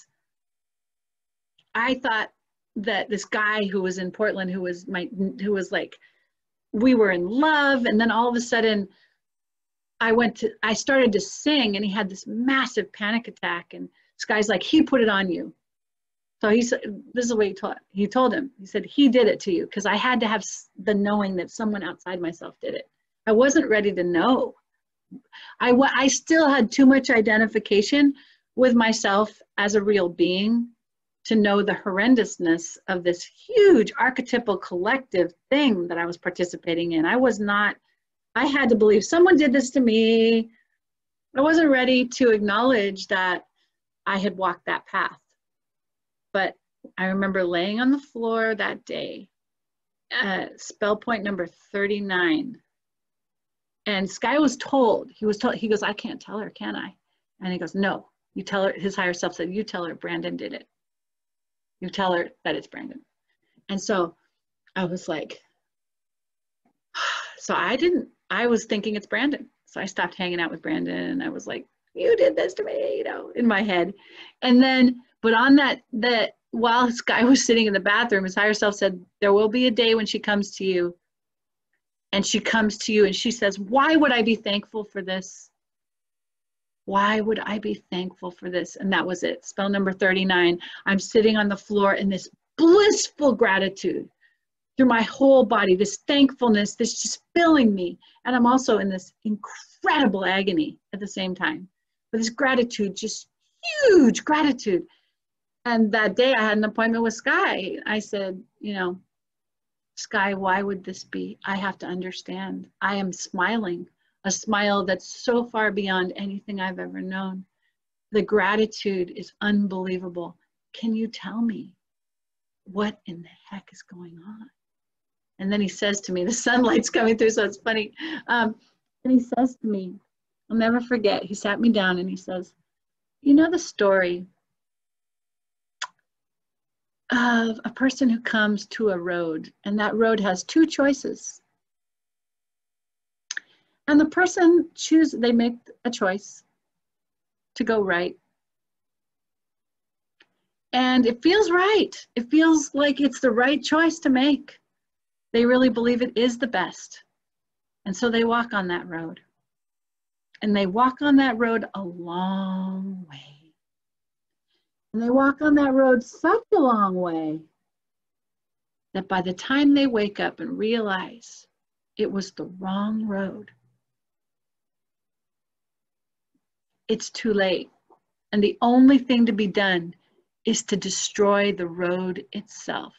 I thought that this guy who was in Portland, who was my, who was like, we were in love. And then all of a sudden I went to, I started to sing, and he had this massive panic attack, and this guy's like, he put it on you. So he said, this is what he told, he told him, he said, he did it to you. Cause I had to have the knowing that someone outside myself did it. I wasn't ready to know. I, I still had too much identification with myself as a real being to know the horrendousness of this huge archetypal collective thing that I was participating in. I was not, I had to believe someone did this to me. I wasn't ready to acknowledge that I had walked that path. But I remember laying on the floor that day, uh, spell point number thirty-nine. And Sky was told, he was told, he goes, I can't tell her, can I? And he goes, no, you tell her, his higher self said, you tell her Brandon did it. You tell her that it's Brandon. And so I was like, so I didn't, I was thinking it's Brandon. So I stopped hanging out with Brandon, and I was like, you did this to me, you know, in my head. And then, but on that, that while Sky was sitting in the bathroom, his higher self said, there will be a day when she comes to you, and she comes to you and she says, why would I be thankful for this? Why would I be thankful for this? And that was it. Spell number thirty-nine. I'm sitting on the floor in this blissful gratitude through my whole body, this thankfulness, this just filling me. And I'm also in this incredible agony at the same time. But this gratitude, just huge gratitude. And that day I had an appointment with Sky. I said, you know, Sky, why would this be? I have to understand. I am smiling. A smile that's so far beyond anything I've ever known. The gratitude is unbelievable. Can you tell me what in the heck is going on? And then he says to me, the sunlight's coming through, so it's funny. Um, and he says to me, I'll never forget, he sat me down and he says, you know the story of a person who comes to a road, and that road has two choices. And the person choose, they make a choice to go right. And it feels right. It feels like it's the right choice to make. They really believe it is the best. And so they walk on that road. And they walk on that road a long way. And they walk on that road such a long way that by the time they wake up and realize it was the wrong road, it's too late. And the only thing to be done is to destroy the road itself.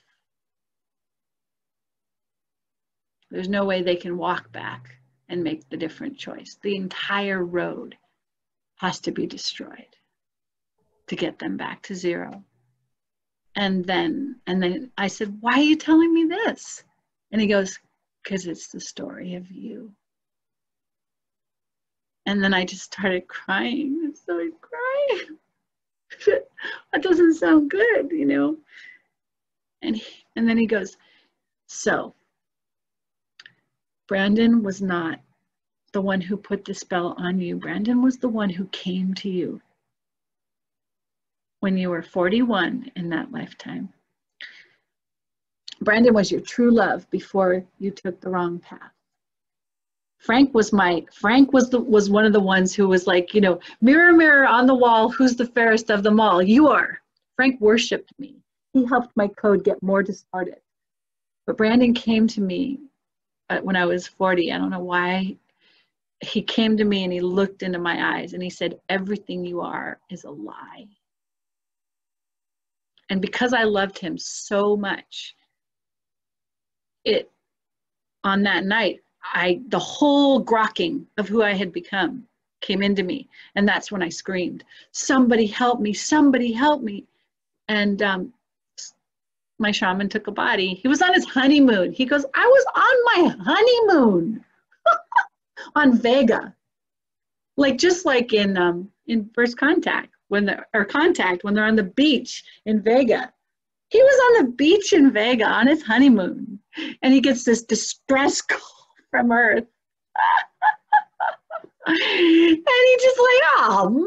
There's no way they can walk back and make the different choice. The entire road has to be destroyed to get them back to zero. And then, and then I said, why are you telling me this? And he goes, because it's the story of you. And then I just started crying. I started crying. That doesn't sound good, you know. And he, and then he goes, so Brandon was not the one who put the spell on you. Brandon was the one who came to you when you were forty-one in that lifetime. Brandon was your true love before you took the wrong path. Frank was my, Frank was the, was one of the ones who was like, you know, mirror, mirror on the wall, who's the fairest of them all? You are. Frank worshiped me. He helped my code get more distorted. But Brandon came to me uh, when I was forty. I don't know why. He came to me and he looked into my eyes and he said, everything you are is a lie. And because I loved him so much, it, on that night, I, the whole grokking of who I had become came into me. And that's when I screamed, somebody help me, somebody help me. And um, my shaman took a body. He was on his honeymoon. He goes, I was on my honeymoon on Vega. Like, just like in um, in First Contact, when the, or Contact, when they're on the beach in Vega. He was on the beach in Vega on his honeymoon. And he gets this distress call from Earth. And he just like, oh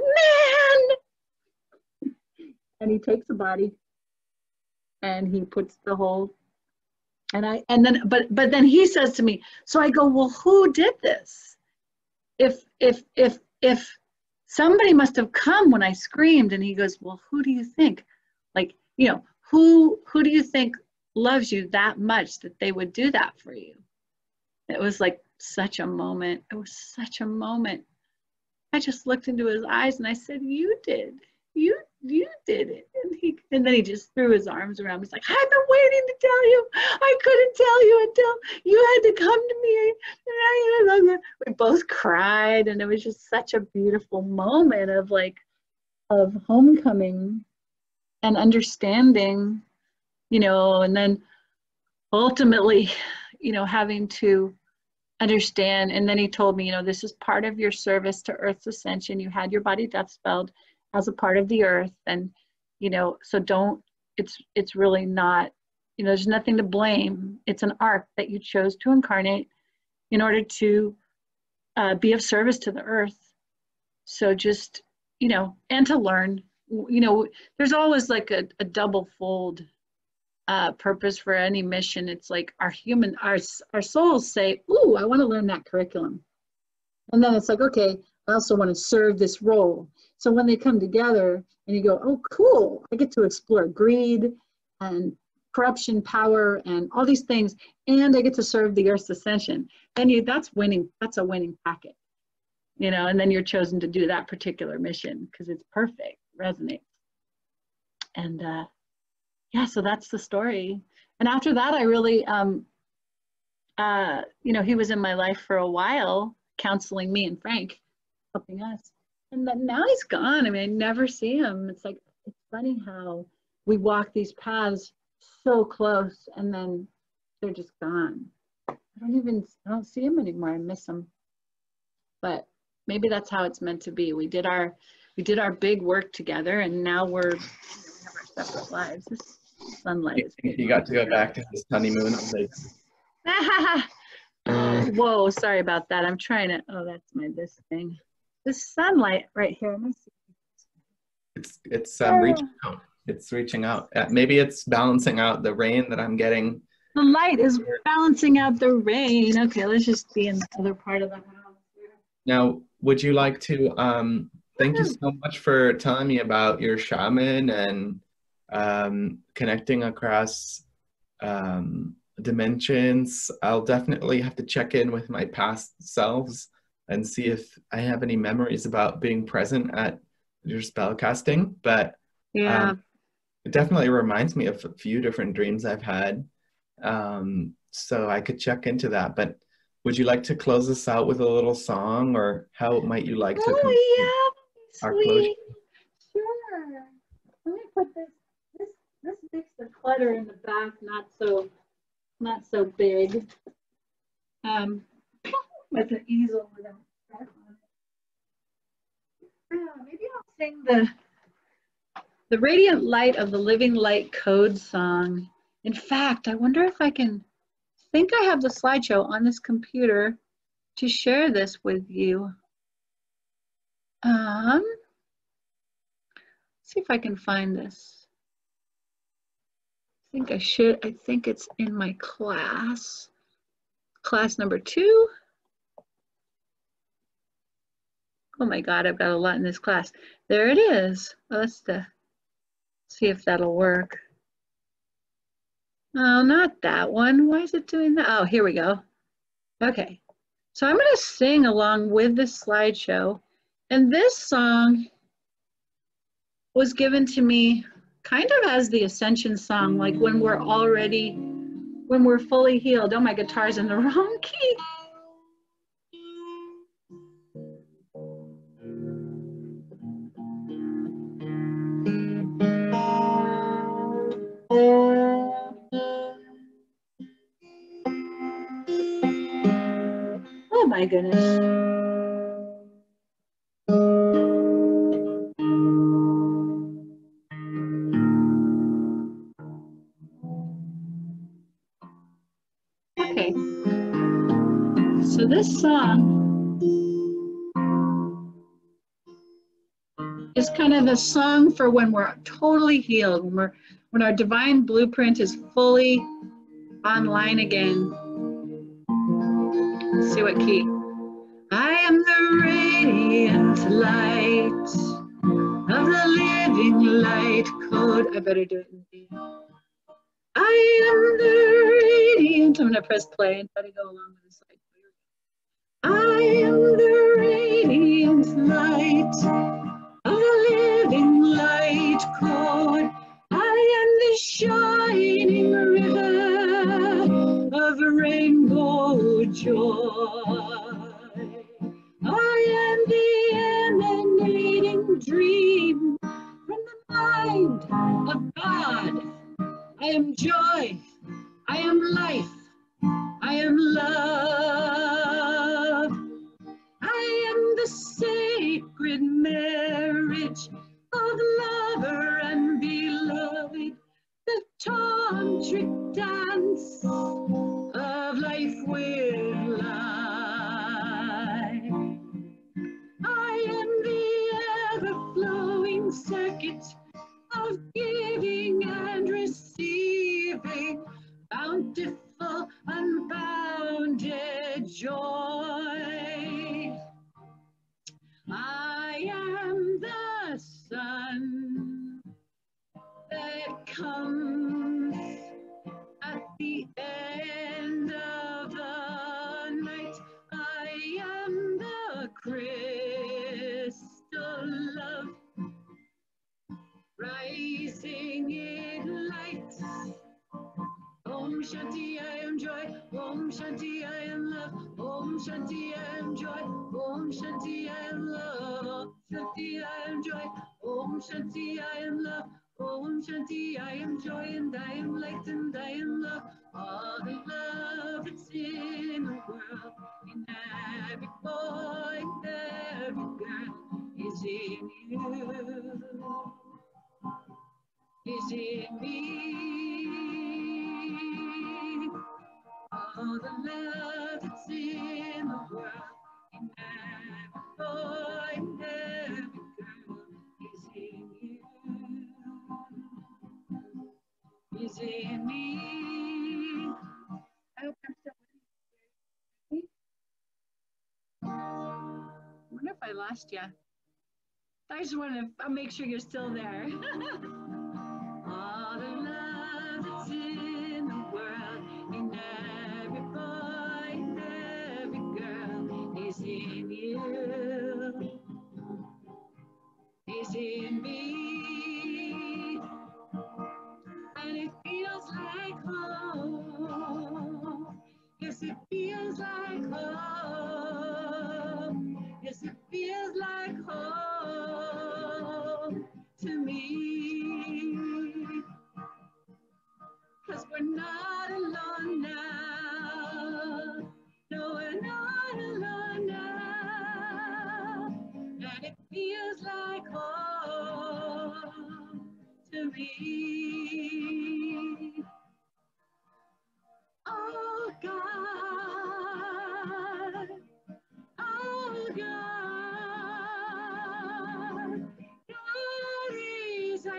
man. And he takes the body and he puts the whole, and I, and then, but, but then he says to me, so I go, well, who did this? If, if, if, if somebody must have come when I screamed. And he goes, well, who do you think? Like, you know, who, who do you think loves you that much that they would do that for you? It was like such a moment. It was such a moment. I just looked into his eyes and I said, you did, you, you did it. And he, and then he just threw his arms around me. He's like, I've been waiting to tell you. I couldn't tell you until you had to come to me. And I, we both cried. And it was just such a beautiful moment of like, of homecoming and understanding, you know, and then ultimately, you know, having to understand. And then he told me, you know, this is part of your service to Earth's ascension. You had your body death spelled as a part of the Earth. And, you know, so don't, it's, it's really not, you know, there's nothing to blame. It's an arc that you chose to incarnate in order to uh, be of service to the Earth. So just, you know, and to learn, you know, there's always like a, a double fold uh, purpose for any mission. It's like our human, our, our souls say, ooh, I want to learn that curriculum. And then it's like, okay, I also want to serve this role. So when they come together and you go, oh, cool, I get to explore greed and corruption, power, and all these things, and I get to serve the Earth's ascension. And you, that's winning, that's a winning packet, you know, and then you're chosen to do that particular mission because it's perfect, resonates. And uh, yeah, so that's the story. And after that, I really, um, uh, you know, he was in my life for a while, counseling me and Frank, helping us. And then now he's gone. I mean, I never see him. It's like, it's funny how we walk these paths so close and then they're just gone. I don't even, I don't see him anymore. I miss him. But maybe that's how it's meant to be. We did our, we did our big work together and now we're, we have our separate lives. This sunlight is He got to go back to his honeymoon. uh, whoa, sorry about that. I'm trying to, oh, that's my, this thing. This sunlight right here. Let me see. It's, it's um, reaching out. It's reaching out. Uh, maybe it's balancing out the rain that I'm getting. The light is balancing out the rain. Okay, let's just be in the other part of the house here. Now, would you like to, um, thank you so much for telling me about your shaman and um, connecting across um, dimensions. I'll definitely have to check in with my past selves and see if I have any memories about being present at your spell casting. But yeah, um, it definitely reminds me of a few different dreams I've had. Um, so I could check into that. But would you like to close us out with a little song, or how might you like to oh, yeah, our sweet. closure? Sure. Let me put this, this, this makes the clutter in the back not so, not so big. Um, with an easel with a on it. Uh, maybe I'll sing the the Radiant Light of the Living Light Code song. In fact, I wonder if I can, I think I have the slideshow on this computer to share this with you. Um, see if I can find this. I think I should, I think it's in my class, class number two. Oh my God, I've got a lot in this class. There it is. Oh, let's uh, see if that'll work. Oh, not that one. Why is it doing that? Oh, here we go. Okay, so I'm going to sing along with this slideshow. And this song was given to me kind of as the ascension song, like when we're already, when we're fully healed. Oh, my guitar's in the wrong key. Oh my goodness. Okay, so this song is kind of a song for when we're totally healed, when we're when our divine blueprint is fully online again. Let's see what key. I am the radiant light of the living light code. I better do it in D. I am the radiant. I'm gonna press play and try to go along with this light. I am the radiant light of the living light code. I am the shining river of rainbow joy. I am the emanating dream from the mind of God. I am joy, I am life, I am love. I am the sacred marriage of lover and beloved, the tantric dance of life with life. I am the ever-flowing circuit of giving and receiving, bountiful, unbounded joy. I am the sun that comes at the end of the night. I am the crystal love rising in light. Om Shanti, I am joy. Om Shanti, I am love. Om Shanti, I am joy. Om Shanti, I am love. Shanti, I am joy. Om Shanti, I am love. Om Shanti, I am joy and I am light and I am love. All the love that's in the world, in every boy and every girl, is in you, is in me. All the love that's in the world, in every boy and every girl, is in you, is in me. I hope I'm still with you. I wonder if I lost you. I just want to make sure you're still there. All the love that's in the world, in every boy and every girl, is in you, is in me. And it feels like home. Yes, it feels like home. Yes, it feels like home to me. 'Cause we're not alone now. No, we're not alone now. And it feels like home to me. Oh God, oh God, God is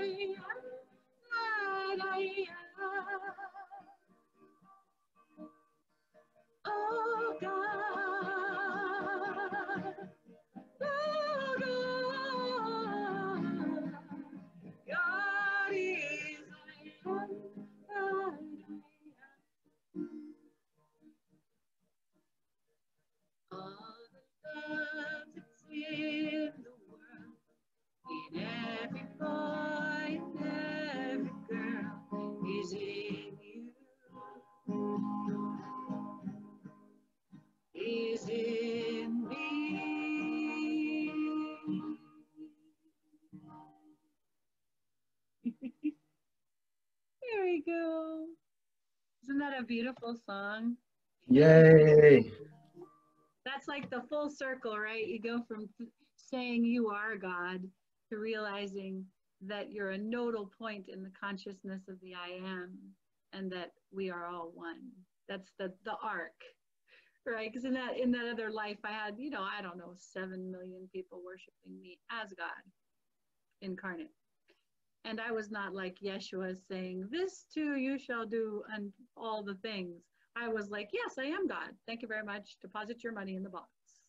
There we go. Isn't that a beautiful song? Yay. That's like the full circle, right? You go from saying you are God to realizing that you're a nodal point in the consciousness of the I am, and that we are all one. That's the the arc, right? Because in that in that other life, I had, you know, I don't know, seven million people worshiping me as God incarnate. And I was not like Yeshua saying, this too you shall do, and all the things. I was like, yes, I am God. Thank you very much. Deposit your money in the box.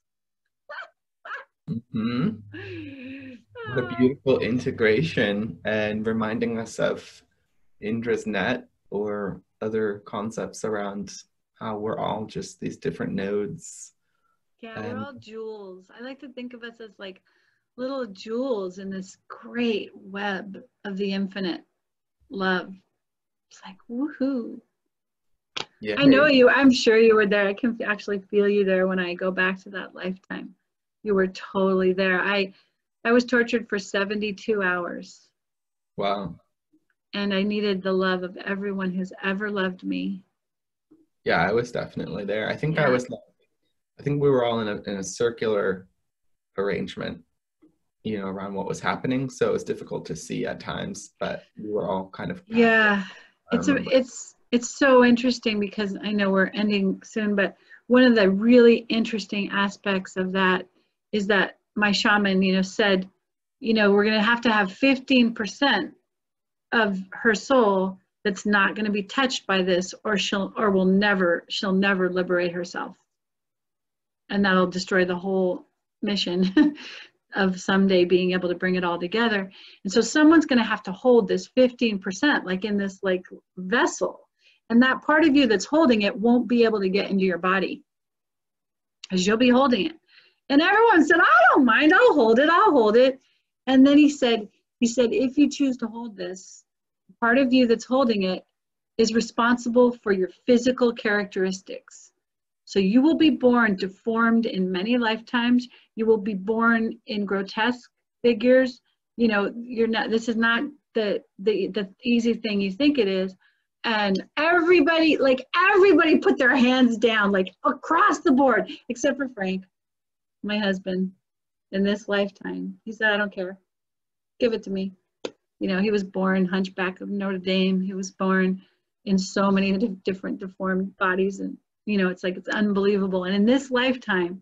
Mm-hmm. What a beautiful integration, and reminding us of Indra's net or other concepts around how we're all just these different nodes. Yeah, and we're all jewels. I like to think of us as like little jewels in this great web of the infinite love. It's like, woohoo. yeah, I know you, I'm sure you were there. I can actually feel you there when I go back to that lifetime. You were totally there. I, I was tortured for seventy-two hours. Wow. And I needed the love of everyone who's ever loved me. Yeah, I was definitely there. I think Yeah. I was like, I think we were all in a in a circular arrangement, you know, around what was happening. So it was difficult to see at times, but we were all kind of. Yeah, it's a, it's it's so interesting because I know we're ending soon, but one of the really interesting aspects of that is that my shaman, you know, said, you know, we're going to have to have fifteen percent of her soul that's not going to be touched by this, or she'll or will never she'll never liberate herself, and that'll destroy the whole mission of someday being able to bring it all together. And so someone's going to have to hold this fifteen percent, like in this like vessel, and that part of you that's holding it won't be able to get into your body because you'll be holding it. And everyone said, I don't mind, I'll hold it, I'll hold it. And then he said, he said, if you choose to hold this, part of you that's holding it is responsible for your physical characteristics. So you will be born deformed in many lifetimes. You will be born in grotesque figures. You know, you're not, this is not the, the, the easy thing you think it is. And everybody, like everybody put their hands down, like across the board, except for Frank, my husband, in this lifetime. He said, I don't care. Give it to me. You know, he was born Hunchback of Notre Dame. He was born in so many different deformed bodies, and you know, it's like, it's unbelievable. And in this lifetime,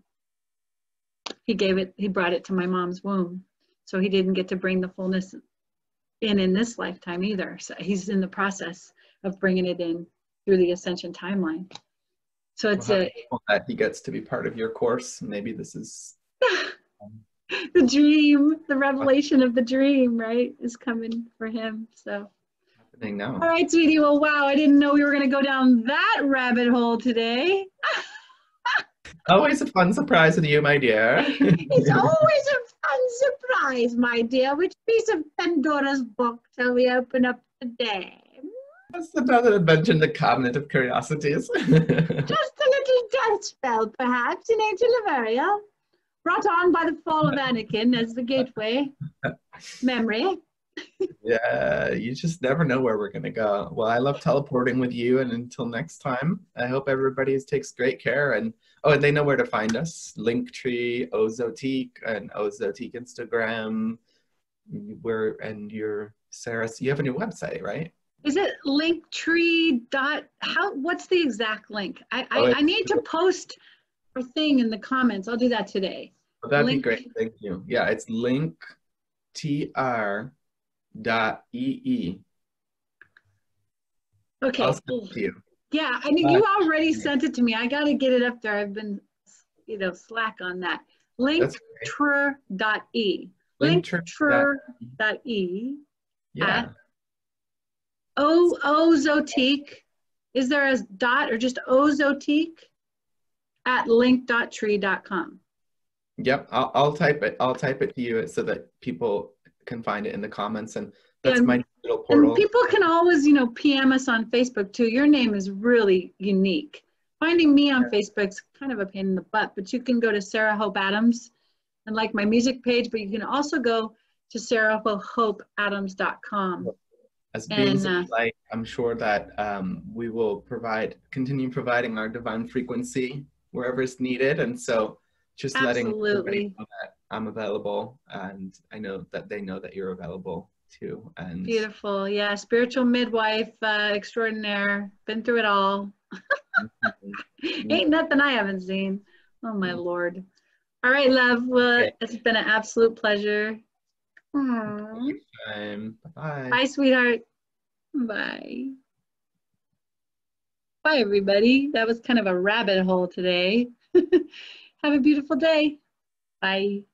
he gave it, he brought it to my mom's womb. So he didn't get to bring the fullness in in this lifetime either. So he's in the process of bringing it in through the ascension timeline. So it's well, a, that he gets to be part of your course. Maybe this is um, the dream, the revelation of the dream, right, is coming for him. So. happening now. All right, sweetie. Well, wow, I didn't know we were going to go down that rabbit hole today. Always a fun surprise with you, my dear. It's always a fun surprise, my dear. Which piece of Pandora's book shall we open up today? That's another adventure in the cabinet of curiosities. Just a little death spell, perhaps, in ancient Lemuria, brought on by the fall of Anakin as the gateway memory. Yeah, you just never know where we're going to go. Well, I love teleporting with you, and until next time, I hope everybody takes great care. And oh, and they know where to find us. Linktree, Ozotique, and Ozotique Instagram. Where and your Sarah, you have a new website, right? Is it Linktree dot how? What's the exact link? I Oh, I, I need to post a thing in the comments. I'll do that today. Oh, that'd Link, be great. Thank you. Yeah, it's linktr dot ee. Okay. I'll send it to you. Yeah, I mean, you already sent it to me. I got to get it up there. I've been, you know, slack on that. Linktr dot e. Linktr dot e. Yeah. O Ozotique. Is there a dot or just Ozotique at link dot tree dot com? Yep, I'll, I'll type it. I'll type it to you so that people can find it in the comments, and that's and, my little portal. And people can always, you know, P M us on Facebook too. Your name is really unique. Finding me on yeah. Facebook's kind of a pain in the butt, but you can go to Sarah Hope Adams and like my music page, but you can also go to sarah hope adams dot com. As beings And, uh, of light, I'm sure that um, we will provide, continue providing our divine frequency wherever it's needed. And so just letting everybody Absolutely. know that I'm available, and I know that they know that you're available too. And Beautiful. Yeah, spiritual midwife uh, extraordinaire. Been through it all. Ain't nothing I haven't seen. Oh my Lord. All right, love. Well, Okay. it's been an absolute pleasure. Aw. time. Bye-bye. Bye, sweetheart. Bye. Bye, everybody. That was kind of a rabbit hole today. Have a beautiful day. Bye.